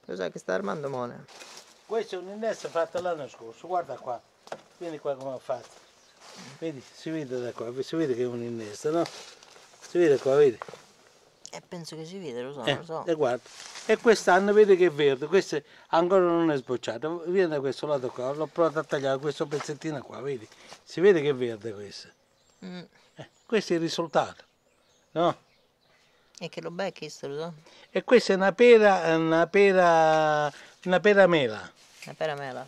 Cos'è che sta armando Mone? Questo è un innesto fatto l'anno scorso, guarda qua, vieni qua come ho fatto. Vedi, si vede da qua, si vede che è un innesto, no? Si vede qua, vedi? Penso che si vede, lo so, non lo so. E guarda, e quest'anno vedi che è verde, questo ancora non è sbocciato, vieni da questo lato qua, l'ho provato a tagliare questo pezzettino qua, vedi? Si vede che è verde questo. Questo è il risultato, no? E che lo becchi, lo so? E questa è una pera, una pera mela. Una pera mela.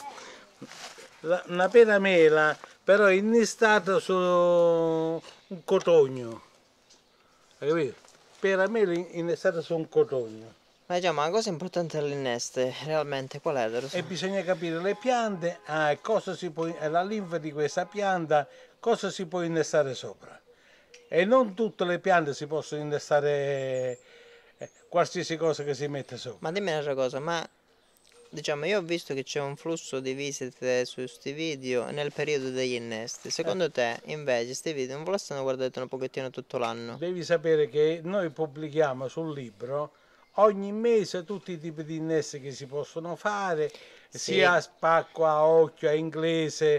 Una pera mela, però innestata su un cotogno. Hai capito? Pera mela innestata su un cotogno. Ma già, ma la cosa importante dell'ineste, realmente, qual è? E bisogna capire le piante, cosa si può, la linfa di questa pianta, cosa si può innestare sopra. E non tutte le piante si possono innestare qualsiasi cosa che si mette sopra. Ma dimmi un'altra cosa, ma diciamo io ho visto che c'è un flusso di visite su questi video nel periodo degli innesti. Secondo te invece questi video non volessero guardare un pochettino tutto l'anno? Devi sapere che noi pubblichiamo sul libro ogni mese tutti i tipi di innesti che si possono fare, sì, sia a spacco, a occhio, a inglese,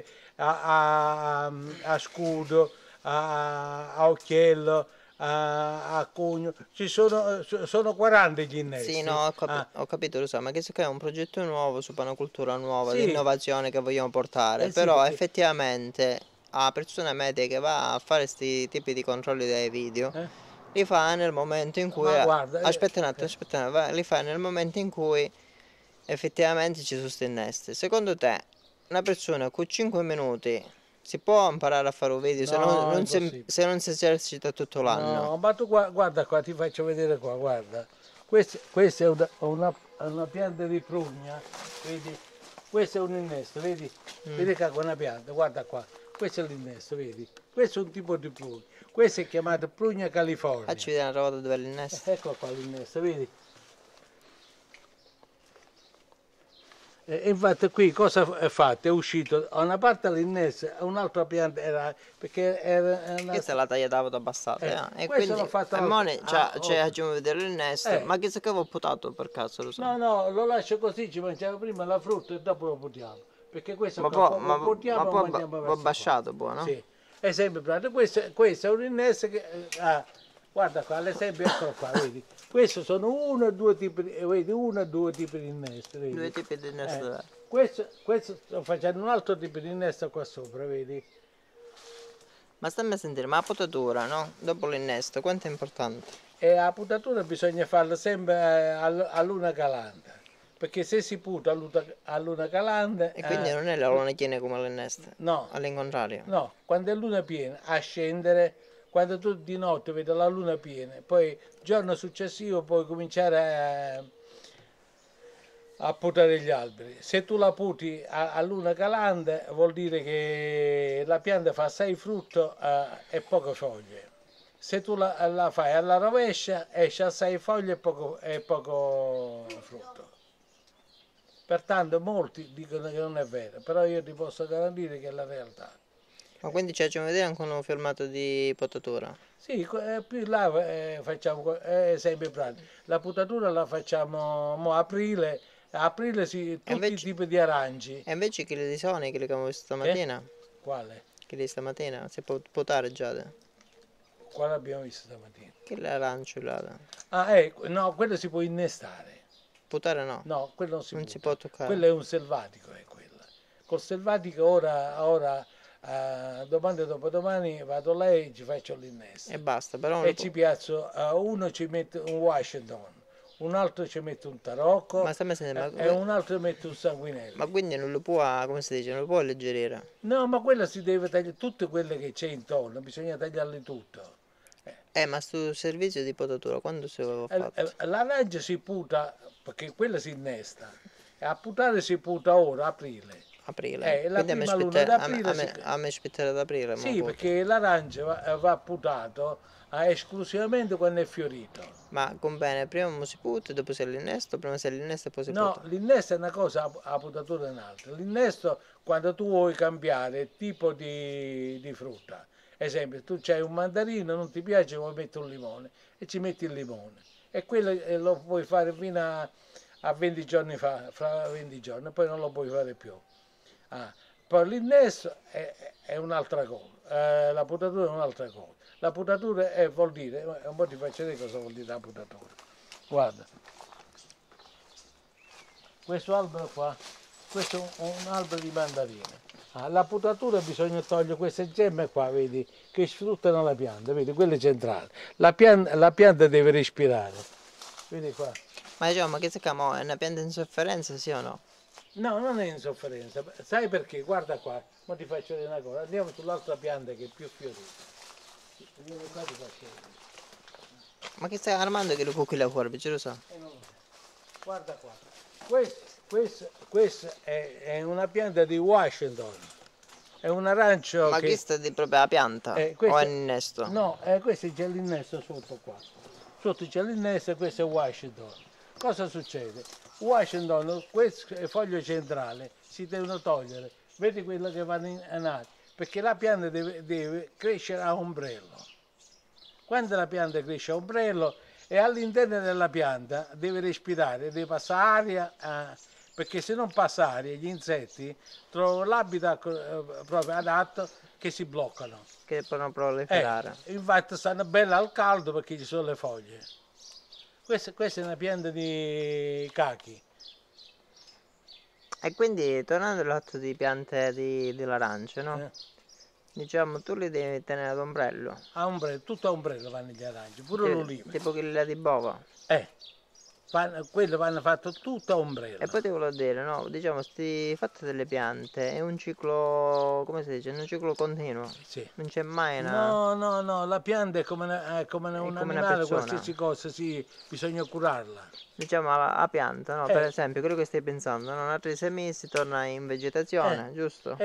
a scudo, a occhiello, a cugno. Sono 40 gli innesti. Sì, no, ho capito, lo so, ma che è un progetto nuovo su panacultura nuova, sì, di innovazione che vogliamo portare, però sì, effettivamente a persona media che va a fare questi tipi di controlli dei video li fa nel momento in cui aspetta un attimo, li fa nel momento in cui effettivamente ci sono questi innesti. Secondo te una persona con 5 minuti si può imparare a fare un video se non si esercita tutto l'anno? No, ma tu guarda qua, ti faccio vedere qua, guarda. Questa è una pianta di prugna, vedi? Questo è un innesto, vedi? Vedi che è una pianta, guarda qua. Questo è l'innesto, vedi? Questo è un tipo di prugna. Questo è chiamato prugna california. Facci vedere una roba dove è l'innesto. Ecco qua l'innesto, vedi? E infatti qui cosa è fatto? È uscito a una parte l'innesto, a un'altra pianta era perché era una... Questa è la tagliata abbassata, e quindi l'ho fatta facciamo vedere l'innesto. Ma che avevo potato per caso, lo so? No, lo lascio così, ci mangiamo prima la frutta e dopo lo buttiamo. Perché questo lo buttiamo e mangiamo va basciato, buono? Sì, esempio prato, questo è un innesto che... guarda qua, l'esempio eccolo qua, vedi? Questi sono uno o due tipi di, vedi, uno o due tipi di innesto, vedi? Due tipi di innesto. Questo sto facendo un altro tipo di innesto qua sopra, vedi? Ma stammi a sentire, ma la potatura, no? Dopo l'innesto, quanto è importante? E la potatura bisogna farla sempre a luna calante, perché se si puta a luna calante... E quindi non è la luna piena come l'innesto? No. All'incontrario? No, quando è luna piena, a scendere... Quando tu di notte vedi la luna piena, poi il giorno successivo puoi cominciare a potare gli alberi. Se tu la puti a luna calante vuol dire che la pianta fa 6 frutto e poche foglie. Se tu la fai alla rovescia esce a 6 foglie e poco frutto. Pertanto molti dicono che non è vero, però io ti posso garantire che è la realtà. Ma quindi ci facciamo vedere anche un filmato di potatura? Sì, più là facciamo sempre pratico. La potatura la facciamo a aprile tutti i tipi di aranci. E invece quelli di Sony, quelli che abbiamo visto stamattina? Quale? Quelli di stamattina, si può potare già? Quale abbiamo visto stamattina? Quello arancio là. No, quello si può innestare. Potare no? No, quello non si può toccare. Quello è un selvatico, è quello. Col selvatico ora domani e dopodomani vado là e ci faccio l'innesto. E basta, però. E ci piazzo, uno ci mette un Washington, un altro ci mette un tarocco e un altro mette un sanguinello. Ma quindi non lo può, come si dice, non lo può alleggerire? No, ma quello si deve tagliare, tutte quelle che c'è intorno, bisogna tagliarle tutto. Ma sto servizio di potatura, quando si aveva fatto? L'arancia si puta, perché quella si innesta, e a putare si puta ora, aprile. La prima luna d'aprile a me aspettare ad aprile. Sì, perché l'arancia va putato esclusivamente quando è fiorito. Ma conviene, prima si puta e dopo si l'innesto, prima si l'innesto e poi si puta? No, l'innesto è una cosa, la putatura è un'altra. L'innesto quando tu vuoi cambiare tipo di frutta. Esempio, tu c'hai un mandarino, non ti piace, vuoi mettere un limone e ci metti il limone. E quello lo puoi fare fino a 20 giorni fra 20 giorni, poi non lo puoi fare più. Poi l'innesto è un'altra cosa, la potatura è un'altra cosa. La potatura vuol dire, un po' ti faccio vedere cosa vuol dire la potatura. Guarda, questo albero qua, questo è un albero di mandarine. La potatura bisogna togliere queste gemme qua, vedi, che sfruttano la pianta, vedi, quelle centrali. La pianta deve respirare, vedi qua. Ma diciamo, ma che si chiama? È una pianta in sofferenza, sì o no? No, non è in sofferenza. Sai perché? Guarda qua, ma ti faccio vedere una cosa. Andiamo sull'altra pianta che è più fiorita. Qua ti faccio vedere. Ma che stai armando che lo cucchi la fuori, ce lo so? Non lo so. Guarda qua. Questa è una pianta di Washington. È un arancio ma che... questa è proprio la pianta? O è l'innesto? No, questo c'è l'innesto sotto qua. Sotto c'è l'innesto e questo è Washington. Cosa succede? Washington, questo foglio centrale si devono togliere, vedi quello che vanno in alto, perché la pianta deve crescere a ombrello. Quando la pianta cresce a ombrello e all'interno della pianta deve respirare, deve passare aria, perché se non passa aria gli insetti trovano l'habitat proprio adatto che si bloccano. Che possono proliferare. Infatti stanno belle al caldo perché ci sono le foglie. Questa è una pianta di cachi. E quindi, tornando al fatto di piante dell'arancia, no? Diciamo, tu li devi tenere ad ombrello. A ombrello, tutto a ombrello vanno gli aranci, pure l'oliva. Tipo quella di bova. Quello vanno fatto tutto a ombrello. E poi ti volevo dire, no? Diciamo, sti fatto delle piante è un ciclo, come si dice? Un ciclo continuo. Sì. Non c'è mai una... No, la pianta è come un animale, qualsiasi cosa, sì, bisogna curarla. Diciamo, la pianta, no? Per esempio, quello che stai pensando, no? Altri 6 mesi torna in vegetazione, giusto?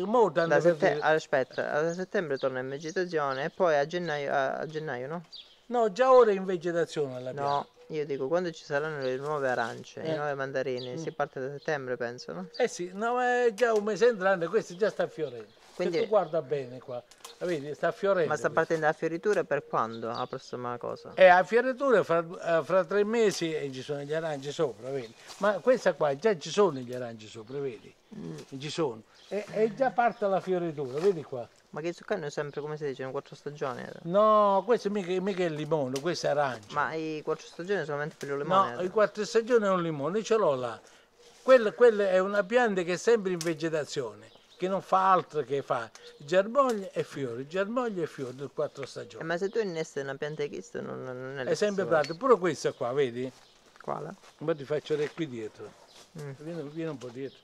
Aspetta, a settembre torna in vegetazione e poi a gennaio, no? No, già ora è in vegetazione la pianta. No, io dico, quando ci saranno le nuove arance, le nuove mandarine, si parte da settembre, penso, no? Sì, no, è già un mese entrante, questo già sta fiorendo. Quindi, se tu guarda bene qua, vedi, sta fiorendo. Ma sta partendo la fioritura per quando? La prossima cosa? A fioritura fra 3 mesi e ci sono gli aranci sopra, vedi? Ma questa qua già ci sono gli aranci sopra, vedi? Ci sono. E già parte la fioritura, vedi qua. Ma che zucchero è sempre, come si dice, in 4 stagioni? No, questo mica è il limone, questo è arancio. Ma i 4 stagioni sono solamente per il limone? No, i 4 stagioni è un limone, io ce l'ho là. Quella è una pianta che è sempre in vegetazione, che non fa altro che fa germoglie e fiori del 4 stagioni. Ma se tu innesti una pianta di questo non è È sempre prato, pure questa qua, vedi? Quale? Ma ti faccio vedere qui dietro. Vieni un po' dietro.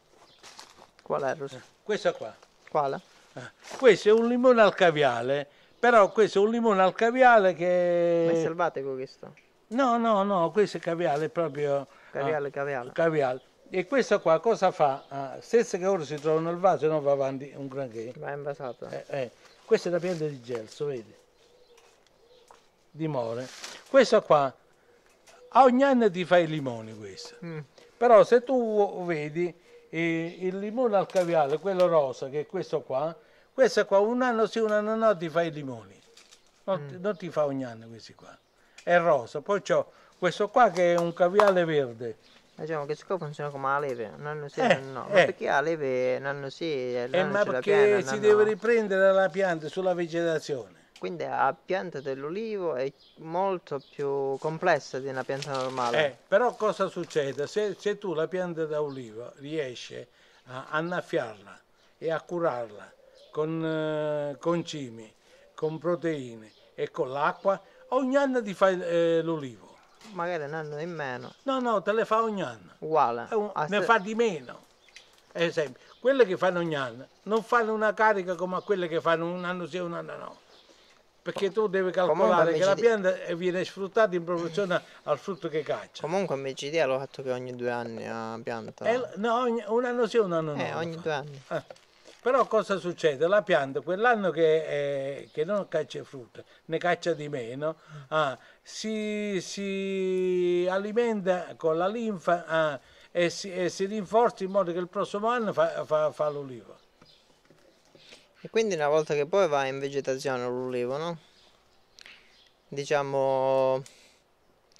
Qual è, Rosa? Questa qua. Quale? Questo è un limone al caviale, però questo è un limone al caviale che... Ma è selvatico questo? No, questo è caviale, proprio... Caviale. E questo qua cosa fa? Stessa che ora si trova nel vaso e non va avanti un granché. Va invasato. Questa è la pianta di gelso, vedi? Di more. Questo qua, ogni anno ti fai i limoni questo. Però se tu vedi il limone al caviale, quello rosa, che è questo qua un anno sì, un anno no ti fai i limoni. Non ti fa ogni anno questi qua. È rosa. Poi c'ho questo qua che è un caviale verde. Diciamo che qua funziona come la leve, un anno sì, un anno no. Ma perché la leve un anno sì, ma perché si deve riprendere la pianta sulla vegetazione. Quindi la pianta dell'olivo è molto più complessa di una pianta normale. Però cosa succede? Se tu la pianta da olivo riesci a annaffiarla e a curarla con cimi, con proteine e con l'acqua, ogni anno ti fai l'olivo. Magari un anno in meno. No, te le fa ogni anno. Uguale. Ne fa di meno. Ad esempio, quelle che fanno ogni anno non fanno una carica come quelle che fanno un anno sì e un anno no. Perché tu devi calcolare che la pianta viene sfruttata in proporzione al frutto che caccia. Comunque MCD l'ho fatto che ogni 2 anni la pianta. No, un anno sì e un anno no. Ogni 2 anni. Però cosa succede? La pianta, quell'anno che non caccia frutta, ne caccia di meno, si alimenta con la linfa e si rinforza in modo che il prossimo anno fa l'olivo. E quindi una volta che poi va in vegetazione l'ulivo, no? Diciamo,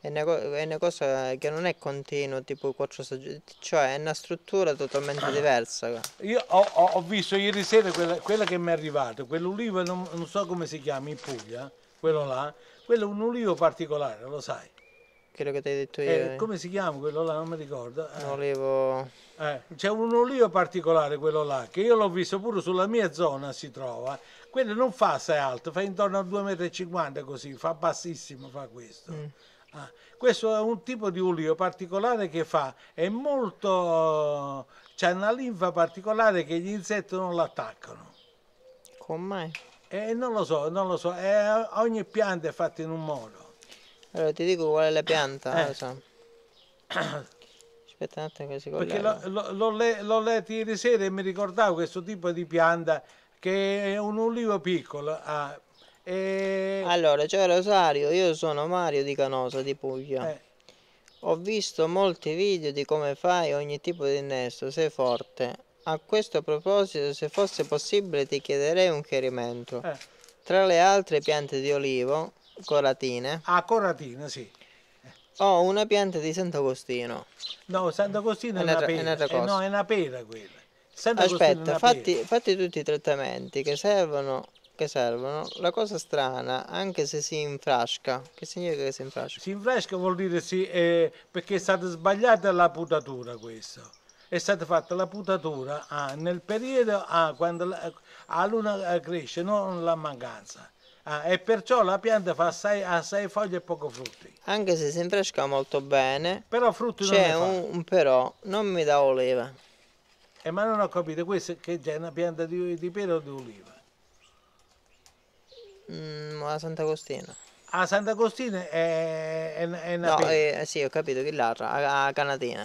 è una cosa che non è continuo, tipo i 4 stagioni, cioè è una struttura totalmente diversa. Io ho visto ieri sera quella che mi è arrivata, quell'ulivo, non so come si chiama in Puglia, quello là, quello è un ulivo particolare, lo sai. Quello che ti hai detto io. Come si chiama quello là? Non mi ricordo. Un olivo. C'è un olivo particolare quello là, che io l'ho visto pure sulla mia zona, si trova. Quello non fa assai alto, fa intorno a 2,50 m così, fa bassissimo, fa questo. Questo è un tipo di ulivo particolare che è molto, c'è una linfa particolare che gli insetti non l'attaccano. Come mai? Non lo so, ogni pianta è fatta in un modo. Allora ti dico qual è la pianta, lo so. Aspetta un attimo che si collega. Perché l'ho letto ieri sera e mi ricordavo questo tipo di pianta che è un ulivo piccolo. Allora, ciao Rosario, io sono Mario di Canosa, di Puglia. Ho visto molti video di come fai ogni tipo di innesto, sei forte. A questo proposito, se fosse possibile, ti chiederei un chiarimento. Tra le altre piante di olivo, coratine. Coratine, sì. Ho una pianta di Sant'Agostino. No, Sant'Agostino è una pera. No, è una pera quella. Aspetta, fatti tutti i trattamenti che servono. La cosa strana, anche se si infrasca, che significa che si infrasca? Si infrasca vuol dire sì, perché è stata sbagliata la putatura questo. È stata fatta la putatura nel periodo quando la luna cresce, non la mancanza. E perciò la pianta fa assai foglie e poco frutti. Anche se si infresca molto bene, però frutti non ne fa. C'è un però, non mi dà oliva. Ma non ho capito, questo che c'è una pianta di pera o di oliva? A Sant'Agostino. A Sant'Agostino è una pera. Sì, ho capito che l'altra, a Canatina.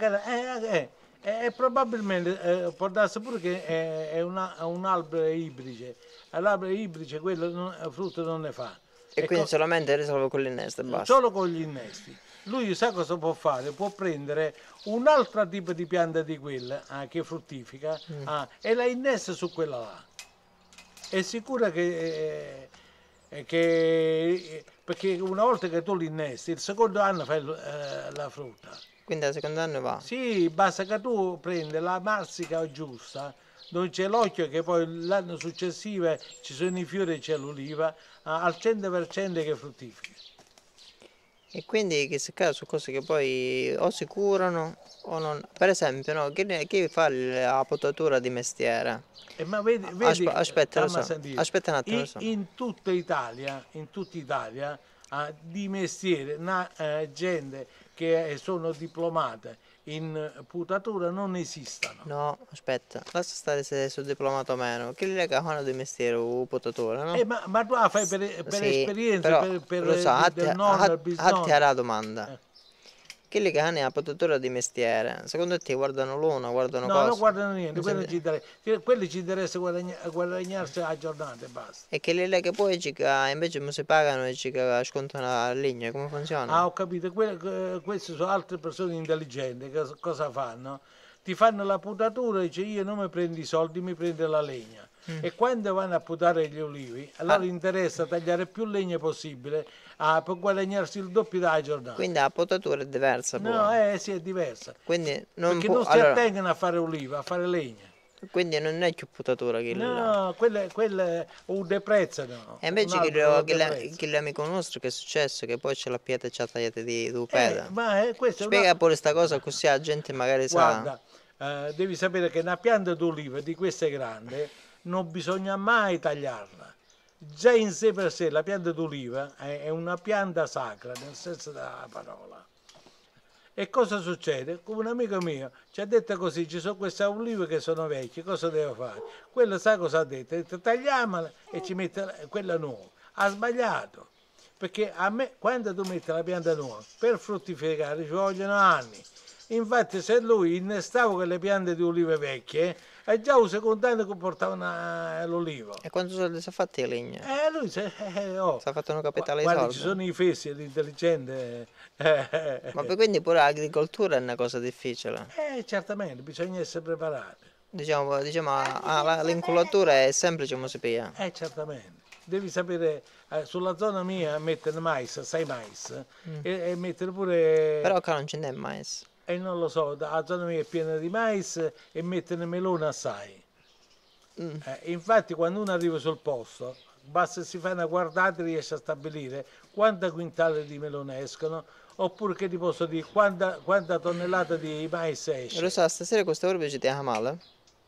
Probabilmente può darsi pure che è un albero ibrice. L'albero ibrice quello frutto non ne fa. E quindi solamente risolve con l'innesto e basta. Solo con gli innesti. Lui sa cosa può fare? Può prendere un altro tipo di pianta di quella che fruttifica e la innesta su quella là. È sicura che perché una volta che tu l'innesti, il secondo anno fai la frutta. Quindi al secondo anno va? Sì, basta che tu prendi la marsica giusta, dove c'è l'occhio, che poi l'anno successivo ci sono i fiori e c'è l'oliva, al 100% che fruttifica. E quindi che si cade su cose che poi o si curano o non. Per esempio, no, chi fa la potatura di mestiere? Ma vedi, aspetta un attimo. In tutta Italia, di mestiere, gente che sono diplomate in putatura non esistono. No, aspetta, lascia stare se sono diplomato o meno. Che le che fanno di mestiere o putatura, no? Ma tu la fai per esperienza, però, per lo so, del nonno, il bisnonno. Fatti la domanda. Quelli che hanno la potatura di mestiere, secondo te guardano l'una, guardano cosa? No, non guardano niente, quelli ci interessa guadagnarsi la giornata e basta. E quelli che poi invece non si pagano e ci scontano la legna, come funziona? Ho capito, queste sono altre persone intelligenti, che cosa fanno? Ti fanno la putatura e dice io non mi prendo i soldi, mi prendo la legna. E quando vanno a putare gli olivi, allora interessa tagliare più legna possibile per guadagnarsi il doppio della giornata. Quindi la potatura è diversa poi. No, sì, è diversa. Quindi perché non si attengono a fare oliva, a fare legna. Quindi non è più potatura che no, quella deprezzano. E invece che l'amico nostro che è successo, che poi ce l'ha pieta e ci ha tagliate di peda. Spiega pure questa cosa così la gente magari sa. Guarda, devi sapere che una pianta d'oliva di queste grandi non bisogna mai tagliarla. Già in sé per sé la pianta d'oliva è una pianta sacra, nel senso della parola. E cosa succede? Un amico mio ci ha detto così, ci sono queste olive che sono vecchie, cosa devo fare? Quello sa cosa ha detto? Ha detto tagliamola e ci mette quella nuova. Ha sbagliato, perché a me quando tu metti la pianta nuova, per fruttificare ci vogliono anni. Infatti se lui innestava quelle piante di olive vecchie, già un secondo anno che portava l'olivo. E quanto soldi si è fatti la legna? Lui si è fatto una capitale di soldi. Ci sono i fessi l'intelligente. Ma quindi pure l'agricoltura è una cosa difficile? Certamente, bisogna essere preparati. Diciamo l'inculatura è semplice come si pia. Certamente. devi sapere, sulla zona mia mettono mais, sai mais, e mettono pure... Però qua non ce n'è mais. E non lo so, la zona mia è piena di mais e mettono melone assai. Infatti quando uno arriva sul posto, basta si fa una guardata e riesce a stabilire quanta quintale di melone escono, oppure che ti posso dire quanta tonnellata di mais esce. Lo sa, stasera questa forbice ci ti fa male?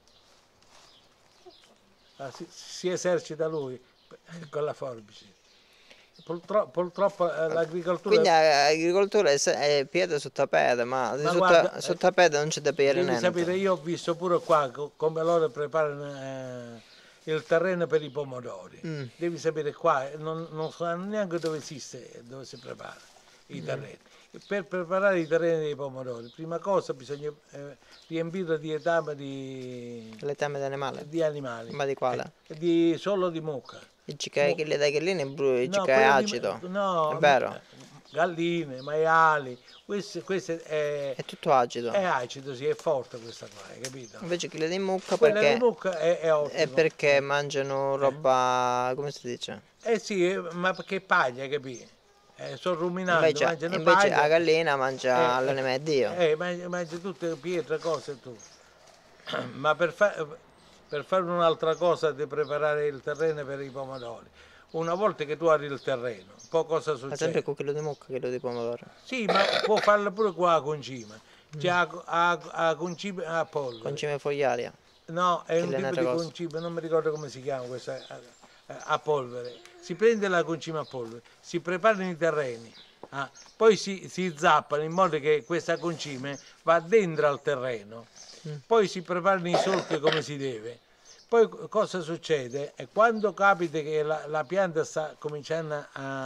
Si esercita lui con la forbice. Purtroppo l'agricoltura... Quindi l'agricoltura è piede sotto piede, ma guarda, sotto piede non c'è da piede niente. Sapere, io ho visto pure qua come loro preparano il terreno per i pomodori. Devi sapere qua, non sanno neanche dove esiste, dove si prepara i terreni. Per preparare i terreni dei pomodori, prima cosa bisogna riempirlo di etame di... Letame di animale? Di animali. Ma di quale? Solo di mucca. Il cicai dai gallini il No, cicai è acido. No, è vero. Galline, maiali, questo è tutto acido. È acido, sì, è forte questa qua, hai capito? Invece quella di mucca Quella perché... di mucca è ottimo. È perché mangiano roba, come si dice? Sì, ma perché paglia, capito? Sono ruminanti, mangiano invece paglia. La gallina mangia l'anima di Dio. Mangia tutte pietre, cose tu. Ma per fare un'altra cosa di preparare il terreno per i pomodori. Una volta che tu hai il terreno, poi cosa succede? Ma sempre con quello di mucca, quello di pomodoro. Sì, ma può farlo pure qua a concime. C'è a concime a polvere. Concime fogliaria. No, è un tipo di concime, non mi ricordo come si chiama questa, a polvere. Si prende la concime a polvere, si preparano i terreni, poi si zappano in modo che questa concime va dentro al terreno. Poi si preparano i solchi come si deve. Poi cosa succede? Quando capita che la pianta sta cominciando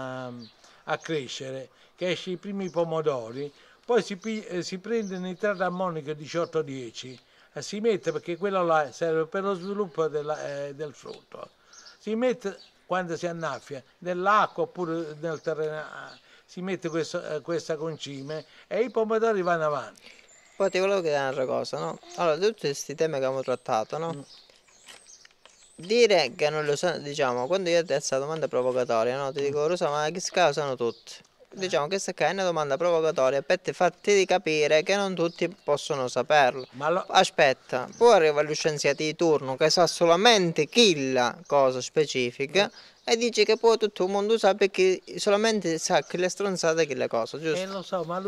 a crescere, che esce i primi pomodori, poi si prende nitrato ammonico 18-10, si mette, perché quello là serve per lo sviluppo del frutto. Si mette quando si annaffia nell'acqua oppure nel terreno, si mette questa concime e i pomodori vanno avanti. Poi ti volevo chiedere un'altra cosa, no? Allora, di tutti questi temi che abbiamo trattato, no? Dire che non lo sanno, diciamo, quando io ti faccio questa domanda provocatoria, no? Ti dico, Rosa, ma che lo sanno tutti? Diciamo, questa qua è una domanda provocatoria per farti capire che non tutti possono saperlo. Aspetta, poi arriva lo scienziato di turno che sa solamente quella cosa specifica e dice che poi tutto il mondo sa perché solamente sa che le stronzate e quelle cose, giusto? Lo so, ma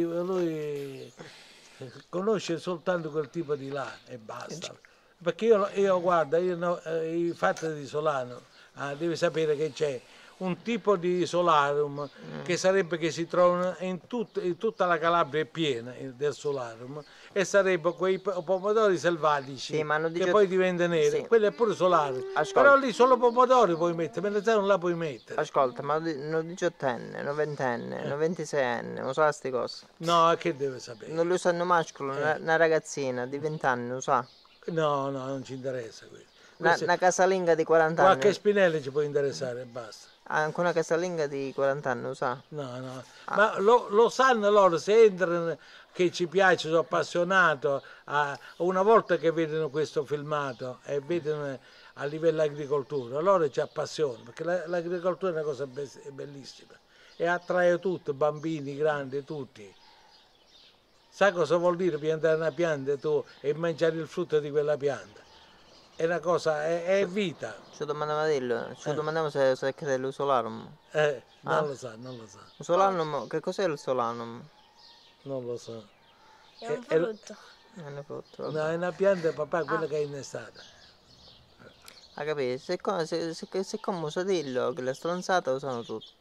lui conosce soltanto quel tipo di là e basta. Perché io guarda, i fatti di Solano, devi sapere che c'è un tipo di solarium che sarebbe che si trovano in tutta la Calabria, è piena del solarium, e sarebbero quei pomodori selvatici che poi diventano neri, quello è pure solarium. Però lì solo pomodori puoi mettere, me non la puoi mettere. Ascolta, ma un 18enne, un 20enne, un 26enne, non sa queste cose? No, che deve sapere? Non lo sanno maschio, una ragazzina di 20 anni, lo sa? No, non ci interessa questo. Una casalinga di 40 anni. Qualche spinello ci può interessare e basta. Anche una casalinga di 40 anni, lo sa? No. Ma lo sanno loro, se entrano, che ci piace, sono appassionato. Una volta che vedono questo filmato e vedono a livello agricoltura, loro ci appassionano, perché l'agricoltura è una cosa bellissima e attrae tutti, bambini, grandi, tutti. Sai cosa vuol dire piantare una pianta e mangiare il frutto di quella pianta? È una cosa, è vita. Ci domandiamo se è che lo solanum. Non lo sa. Il solanum, che cos'è il solanum? Non lo so. È un frutto. È un frutto. No, è una pianta, papà, quella che è innestata. Ha capito? Se come usa dirlo, che le stronzate usano tutte.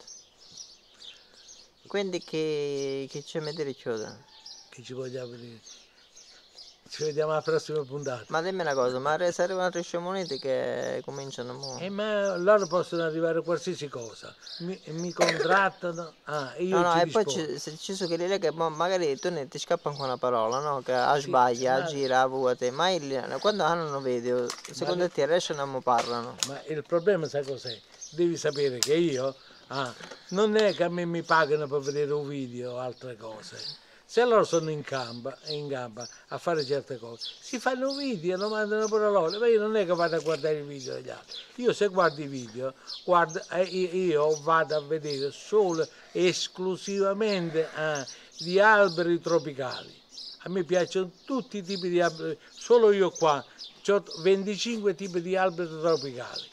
Quindi che c'è da dire chiude? Che ci vogliamo dire? Ci vediamo alla prossima puntata. Ma dimmi una cosa, ma se arrivano altre sciamoniti che cominciano a... ma loro possono arrivare a qualsiasi cosa. Mi contrattano, io no, ci e rispondo. poi ci sono quelli che magari tu ti scappa anche una parola, no? Che sbaglia, gira, vuote, ma quando hanno un video, secondo te riescono a parlano? Ma il problema sai cos'è? Devi sapere che io, non è che a me mi pagano per vedere un video o altre cose. Se loro sono in gamba a fare certe cose, si fanno video, lo mandano pure loro. Ma io non è che vado a guardare i video degli altri. Io se guardo i video, io vado a vedere solo e esclusivamente di alberi tropicali. A me piacciono tutti i tipi di alberi, solo io qua ho 25 tipi di alberi tropicali.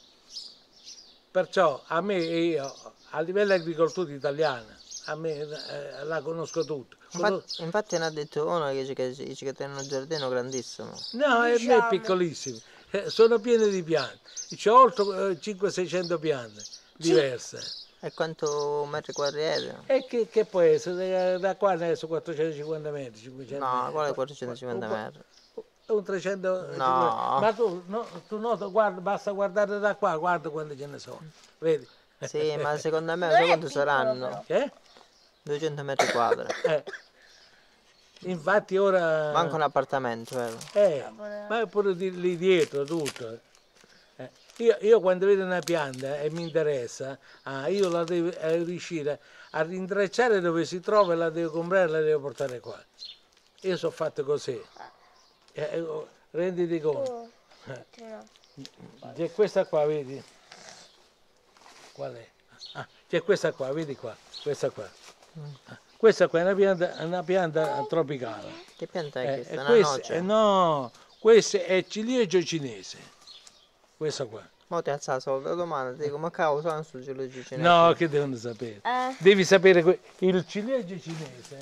Perciò a me, a livello di agricoltura italiana, a me la conosco tutta. Infatti ne ha detto uno che dice che tiene un giardino grandissimo. No, a me è piccolissimo, sono piene di piante, c'ho oltre 500-600 piante diverse. E quanto metri quadri è? E che può essere? Da qua ne sono 450 metri, 500 no, metri. quale 450 metri? Un 300. No. Ma tu nota, guarda, basta guardare da qua, guarda quante ce ne sono. Vedi? Sì, ma secondo me so quanto saranno? 200 metri quadri. Infatti ora. Manca un appartamento, vero? Ma pure lì dietro tutto. Io quando vedo una pianta e mi interessa, io la devo riuscire a rintracciare dove si trova e la devo comprare e la devo portare qua. Io sono fatto così. Renditi conto. C'è questa qua, vedi? Qual è? C'è questa qua, vedi qua, questa qua. Questa qua è una pianta tropicale. Che pianta è questa? Una noce? No, questa è ciliegio cinese. Questa qua. Ma ti alza sopra domani, ti dico, ma cavolo, sono sul ciliegio cinese. No, che devono sapere? Devi sapere il ciliegio cinese.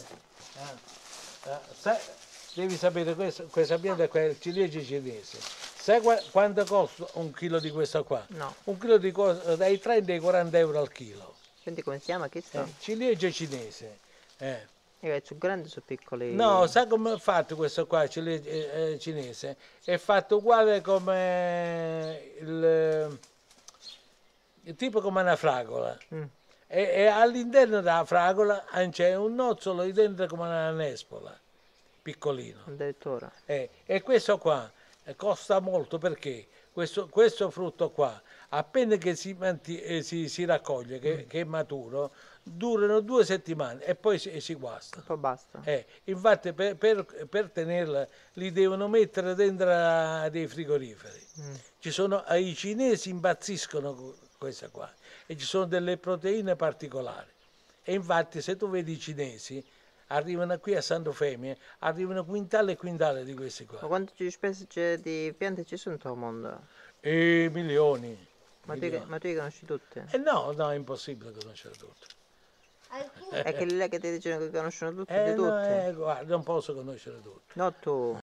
Devi sapere questa pianta qua è il ciliegio cinese. Sai quanto costa un chilo di questa qua? No. Un chilo di dai 30 ai 40 euro al chilo. Quindi come si chiama questo? Ciliegio cinese. Sono grandi o sono piccoli? No, sai come è fatto questo qua, ciliegio cinese? È fatto uguale come tipo come una fragola. E all'interno della fragola c'è un nozzolo di dentro come una nespola, piccolino. Addirittura. E questo qua costa molto perché questo frutto qua, appena che si raccoglie, che è maturo, durano 2 settimane e poi si guasta. Poi basta. Infatti per tenerla li devono mettere dentro dei frigoriferi. Ci sono, i cinesi impazziscono con questa qua e ci sono delle proteine particolari. E infatti se tu vedi i cinesi, arrivano qui a Santo Femine, arrivano quintali e quintali di questi qua. Ma quante specie di piante ci sono nel mondo? Milioni. Ma tu li conosci tutte? No, è impossibile conoscere tutte. È che lì che ti dicono che conoscono tutte di tutte? Guarda, non posso conoscere tutte. No, tu.